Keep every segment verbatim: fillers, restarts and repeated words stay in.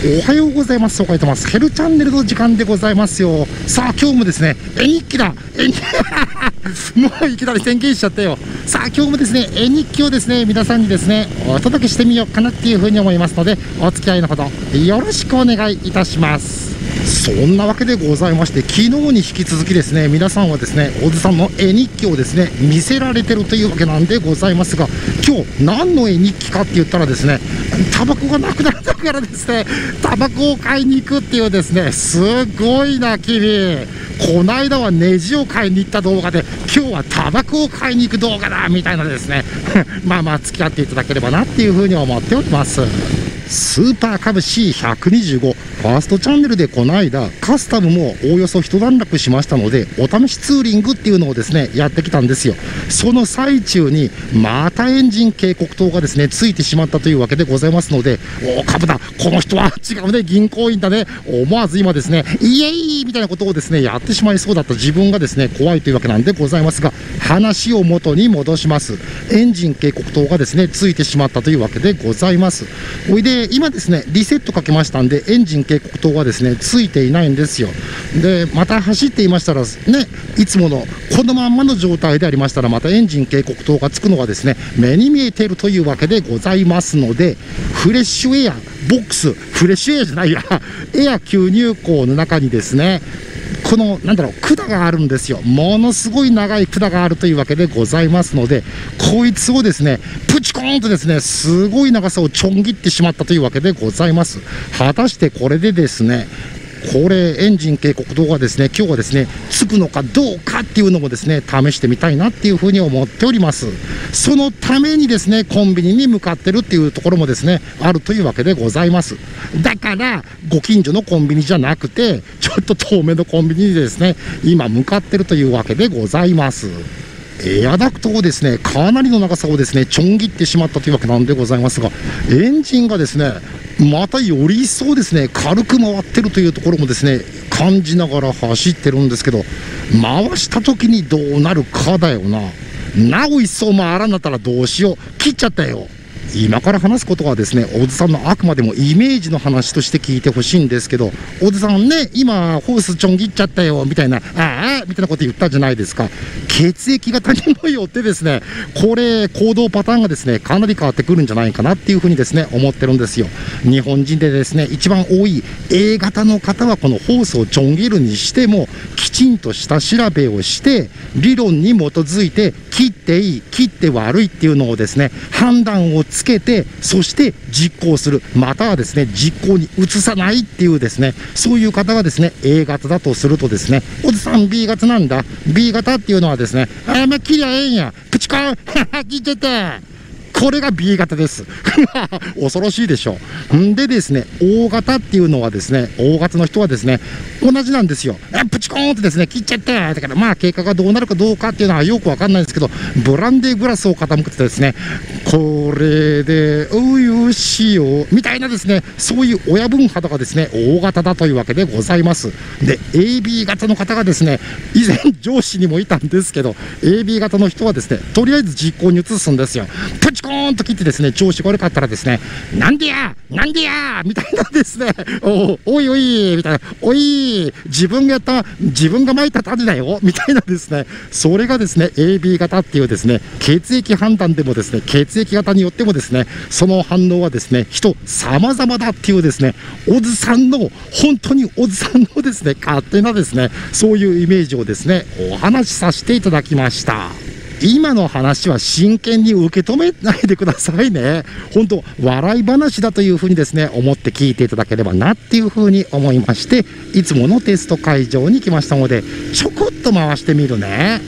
おはようございます。そう書いてます。ヘルチャンネルの時間でございますよ。さあ、今日もですね、絵日記だ。絵日記もういきなり宣言しちゃったよ。さあ、今日もですね、絵日記をですね、皆さんにですね、お届けしてみようかなっていうふうに思いますので、お付き合いのほどよろしくお願いいたします。そんなわけでございまして、昨日に引き続きですね、皆さんはですね、おじさんの絵日記をですね、見せられてるというわけなんでございますが、今日何の絵日記かって言ったらですね、タバコがなくなったからですね、タバコを買いに行くっていうですね、すごいな君。この間はネジを買いに行った動画で、今日はタバコを買いに行く動画だみたいなですねまあまあ付き合っていただければなっていうふうに思っております。スーパーカブ シーひゃくにじゅうご ファーストチャンネルでこの間カスタムもおおよそ一段落しましたので、お試しツーリングっていうのをですねやってきたんですよ。その最中にまたエンジン警告灯がですねついてしまったというわけでございますので、おお株だ、この人は違うね、銀行員だね、思わず今ですねイエイみたいなことをですねやってしまいそうだった自分がですね怖いというわけなんでございますが、話を元に戻します。エンジン警告灯がですねついてしまったというわけでございます。おいで今ですねリセットかけましたんで、エンジン警告灯はですねついていないんですよ。でまた走っていましたらね、いつものこのまんまの状態でありましたら、またエンジン警告灯がつくのがですね目に見えているというわけでございますので、フレッシュエアボックス、フレッシュエアじゃないやエア吸入口の中にですね、このなんだろう管があるんですよ。ものすごい長い管があるというわけでございますので、こいつをですねプチコーンとですねすごい長さをちょん切ってしまったというわけでございます。果たしてこれでですね、これエンジン警告灯がですね今日はですねつくのかどうかっていうのもですね試してみたいなっていうふうに思っております。そのためにですねコンビニに向かってるっていうところもですねあるというわけでございます。だからご近所のコンビニじゃなくて、ちょっと遠めのコンビニにですね今向かってるというわけでございます。エアダクトをですねかなりの長さをですねちょん切ってしまったというわけなんでございますが、エンジンがですねまたより一層ですね軽く回ってるというところもですね感じながら走ってるんですけど、回した時にどうなるかだよな。なお一層回らんなったらどうしよう、切っちゃったよ。今から話すことはですねおじさんのあくまでもイメージの話として聞いてほしいんですけど、おじさんね今ホースちょん切っちゃったよみたいな、ああみたいなこと言ったじゃないですか。血液型にもよってですねこれ行動パターンがですねかなり変わってくるんじゃないかなっていうふうにですね思ってるんですよ。日本人でですね一番多い A 型の方はこのホースをちょん切るにしてもきちんとした調べをして理論に基づいて切っていい切って悪いっていうのをですね判断をつけて、そして実行する、またはですね実行に移さないっていうですねそういう方がですね A 型だとするとですね、おじさん B 型なんだ。 B 型っていうのはですねあーまあ切りゃええんやプチコン聞いてて、これが ビー 型です恐ろしいでしょ。んでですね O 型っていうのはですね O 型の人はですね同じなんですよ。あプチコーンってですね切っちゃって、だからまあ経過がどうなるかどうかっていうのはよくわかんないんですけど、ブランデーグラスを傾けてですねこれでおよしよみたいなですねそういう親分肌がですね O 型だというわけでございます。で エービー 型の方がですね以前上司にもいたんですけど、 エービー 型の人はですねとりあえず実行に移すんですよ。プチコーンと切ってですね調子が悪かったらですねなんでやなんでやみたいなですねおおいおいみたいな、おい自分がやった自分がまいた種だよみたいなですね、それがですね エービー 型っていうですね血液判断でもですね血液型によってもですねその反応はですね人様々だっていうですね、おじさんの本当におじさんのですね勝手なですねそういうイメージをですねお話しさせていただきました。今の話は真剣に受け止めないでくださいね。本当笑い話だというふうにですね思って聞いていただければなっていうふうに思いまして、いつものテスト会場に来ましたのでちょこっと回してみるね。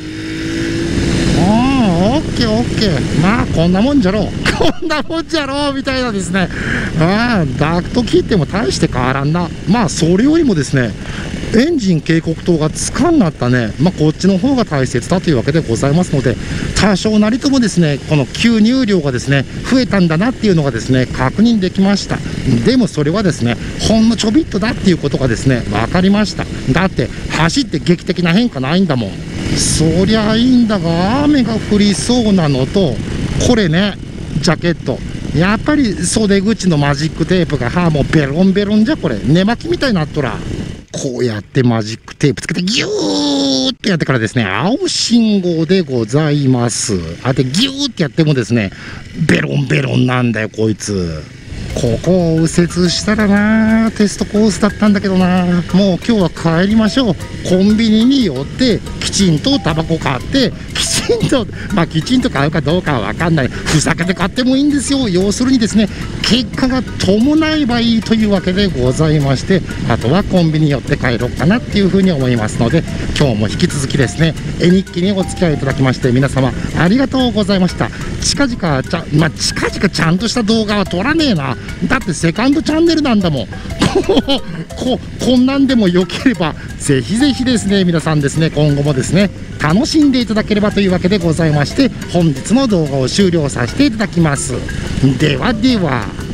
ああオッケーオッケー、まあこんなもんじゃろうこんなもんじゃろうみたいなですね、ああダクト切っても大して変わらんな。まあそれよりもですねエンジン警告灯がつかんなったね、まあ、こっちの方が大切だというわけでございますので、多少なりともですねこの吸入量がですね増えたんだなっていうのがですね確認できました。でもそれはですねほんのちょびっとだっていうことがですね分かりました。だって走って劇的な変化ないんだもん。そりゃいいんだが、雨が降りそうなのと、これねジャケットやっぱり袖口のマジックテープがはあもうベロンベロンじゃ。これ寝巻きみたいになっとら。こうやってマジックテープつけてギューってやってからですね、青信号でございます。あでギューってやってもですね、ベロンベロンなんだよこいつ。ここを右折したらな、テストコースだったんだけどな。もう今日は帰りましょう。コンビニに寄ってきちんとタバコ買って、きちんとまあきちんと買うかどうかは分かんない、ふざけて買ってもいいんですよ。要するにですね、結果が伴えばいいというわけでございまして、あとはコンビニに寄って帰ろうかなっていうふうに思いますので、今日も引き続きですね、絵日記にお付き合いいただきまして皆様ありがとうございました。近々ちゃ、まあ、近々ちゃんとした動画は撮らねえな。だってセカンドチャンネルなんだもん。こ, こんなんでもよければぜひぜひですね、皆さんですね、今後もですね楽しんでいただければというわけでございまして、本日の動画を終了させていただきます。ではでは。